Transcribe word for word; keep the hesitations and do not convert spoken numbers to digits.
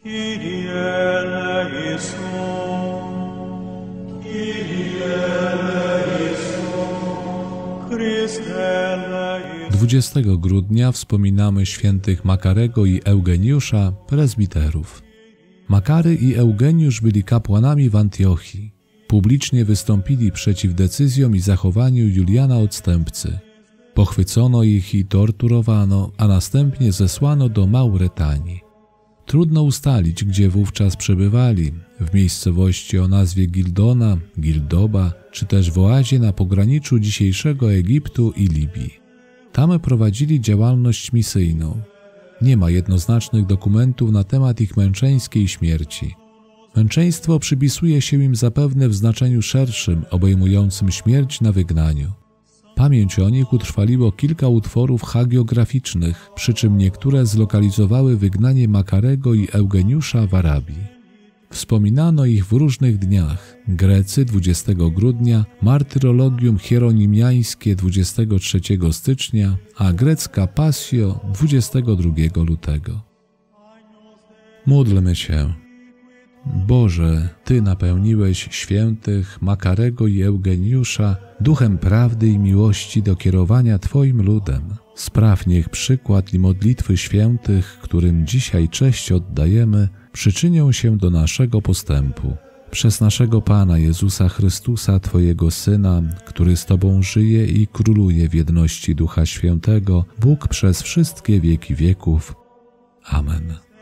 Kyrie eleison, Kyrie eleison, Chryste eleison. dwudziestego grudnia wspominamy świętych Makarego i Eugeniusza, prezbiterów. Makary i Eugeniusz byli kapłanami w Antiochii. Publicznie wystąpili przeciw decyzjom i zachowaniu Juliana Odstępcy. Pochwycono ich i torturowano, a następnie zesłano do Mauretanii. Trudno ustalić, gdzie wówczas przebywali, w miejscowości o nazwie Gildona, Gildoba, czy też w oazie na pograniczu dzisiejszego Egiptu i Libii. Tam prowadzili działalność misyjną. Nie ma jednoznacznych dokumentów na temat ich męczeńskiej śmierci. Męczeństwo przypisuje się im zapewne w znaczeniu szerszym, obejmującym śmierć na wygnaniu. Pamięć o nich utrwaliło kilka utworów hagiograficznych, przy czym niektóre zlokalizowały wygnanie Makarego i Eugeniusza w Arabii. Wspominano ich w różnych dniach. Grecy dwudziestego grudnia, martyrologium hieronimiańskie dwudziestego trzeciego stycznia, a grecka Passio dwudziestego drugiego lutego. Módlmy się. Boże, Ty napełniłeś świętych Makarego i Eugeniusza duchem prawdy i miłości do kierowania Twoim ludem. Spraw niech przykład i modlitwy świętych, którym dzisiaj cześć oddajemy, przyczynią się do naszego postępu. Przez naszego Pana Jezusa Chrystusa, Twojego Syna, który z Tobą żyje i króluje w jedności Ducha Świętego, Bóg przez wszystkie wieki wieków. Amen.